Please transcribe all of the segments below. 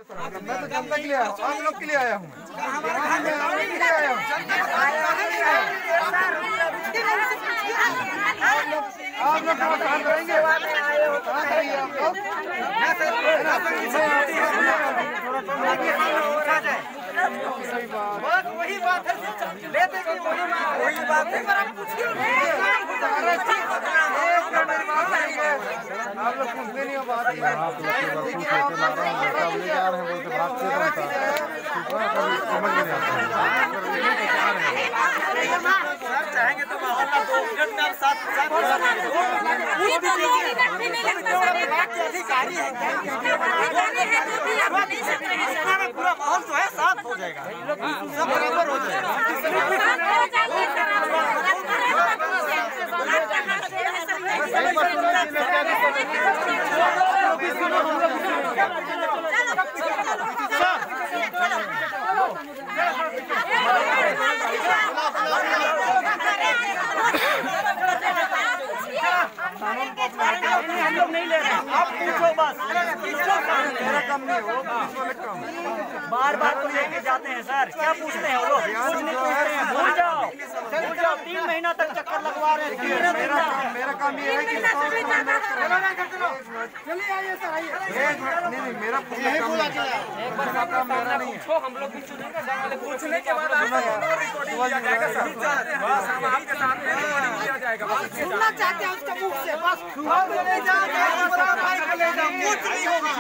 मैं तो जनता के लिए आया हूँ, आप लोग के लिए आया हूँ। आप लोग कहाँ शांत रहेंगे? कहाँ रहेंगे आप लोग? वही बात है, लेते कि वही बात है, पर आप पूछिए आप लोग सुनते नहीं हो बात। आप चाहेंगे तो माहौल का 2 मिनट में आप साथ अधिकारी है, पूरा माहौल जो है साफ हो जाएगा, सब बराबर हो जाएगा। हम लोग नहीं ले रहे, आप पूछो बस, मेरा कम नहीं हो, बार बार तो लेके जाते हैं सर, क्या पूछते हैं वो लोग? कुछ नहीं पूछते हैं, भूल जाओ 3 महीना तक चक्कर लगवा रहे हैं। मेरा काम ये है कि चलिए आइए सर, आइए। नहीं मेरा एक बार काम मेरा नहीं है, हम लोग भी सुनेंगे, पूछने के बाद रिकॉर्डिंग किया जाएगा सर, बस हम आपके सामने रिकॉर्डिंग किया जाएगा। सुनना चाहते हैं उसका मुख से, बस ले जाओ, ले जाओ, कुछ नहीं होगा।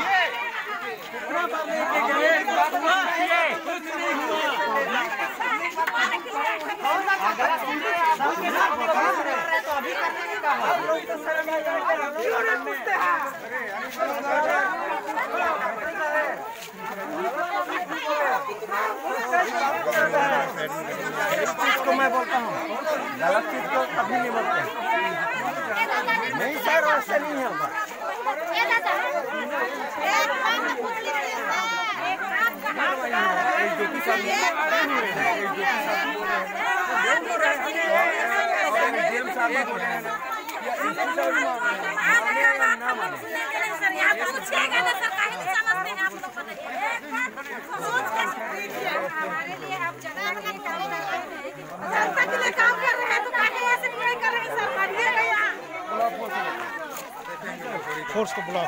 चीज को मैं बोलता हूँ, गलत चीज को कभी नहीं बोलते। नहीं सर, वैसे नहीं होगा। काम कर रहे हैं तो ऐसे नहीं कर रहे सर, फोर्स को बुलाओ।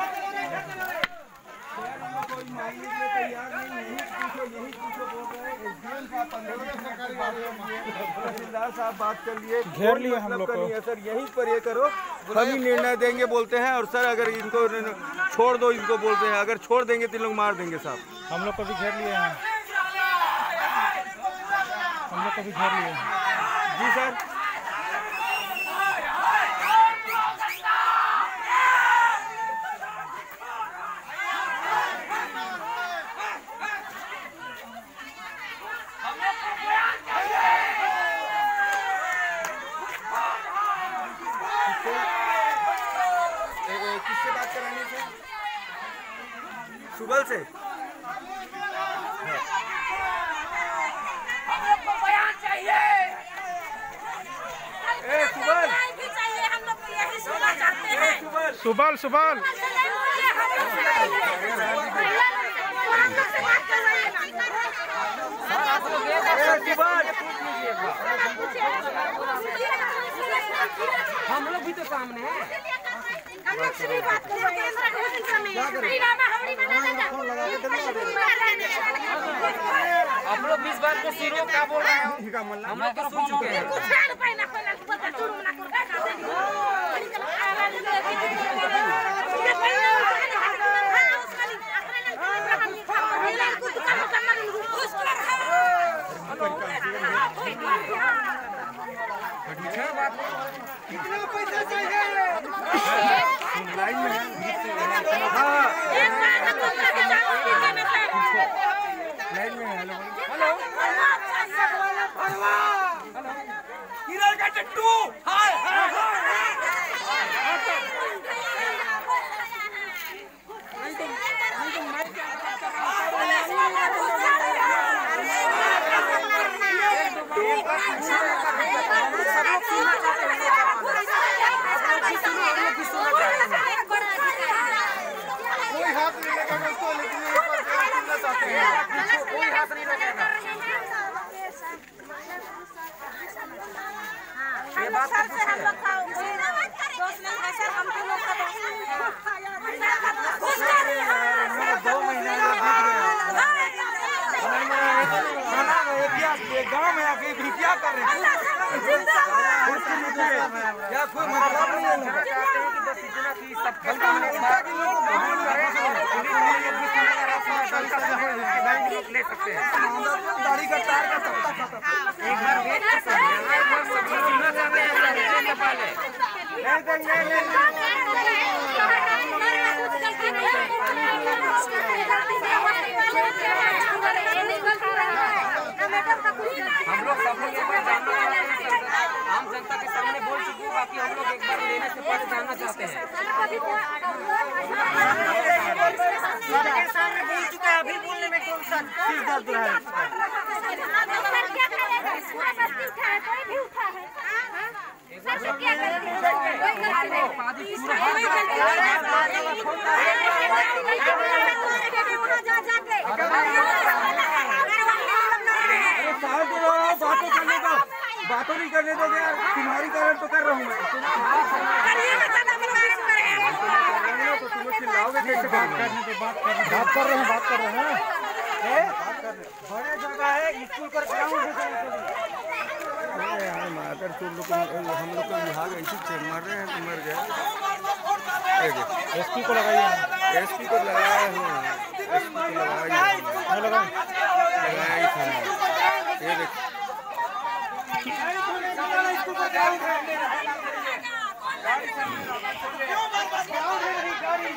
तहसीलदार साहब बात कर लिए, घेर लिए हम लोग को। सर यहीं पर ये करो, तभी निर्णय देंगे बोलते हैं। और सर अगर इनको छोड़ दो, इनको बोलते हैं, अगर छोड़ देंगे तो लोग मार देंगे साहब। हम लोग को भी घेर लिए हैं, हम लोग को भी घेर लिए हैं। जी सर, किससे बात करानी है? सुगल से। हमको बयान चाहिए, सुबल भी चाहिए, हम लोग तो यही सुनना चाहते हैं। सुबल सुबल हम लोग भी तो सामने हैं, हम लोग से भी बात कर रहे हैं। आप लोग 20 बार को शुरू क्या बोल रहे हैं? हम लोग तो सुन चुके हैं। कितना पैसा चाहिए? लाइन में हेलो किरण का टट्टू हाय कोई हाथ नहीं लगा, क्लास नहीं लगेगा। ये बात सर से हम लोग का दोस्त नहीं है सर, हम लोग का दोस्त है। 2 महीने गाँव में आके भी क्या कर रहे हैं? क्या कोई मतलब नहीं है? बस इतना कि सबके ले सकते हैं। दाढ़ी का तार का तख्ता खत्म। एक बार वेट कर सकते हैं। सुनना चाहते हैं पहले हम लोग सब लोग एक बार जानना चाहते हैं। आम जनता के सामने बोल चुके हैं, बाकी हम लोग एक बार लेने से पहले जानना चाहते हैं। सामने बोल चुका है, अभी बोलने में कौन सा सिर दर्द रहा है? कोई भी उठा है सर, क्या बातों नहीं करने दोगे यार, तुम्हारी कारण तो कर रहा हूँ मैं। तो तुम चिल्लाओगे कैसे? बात कर रहे हैं बड़े जगह है, स्कूल पर ग्राउंड मारकर तुम लोग हम लोग को विभाग ऐसे चेक मार रहे हैं तो मर गए। एसपी को लगाइए, एसपी को लगाया है, एसपी को लगाया ये देखो।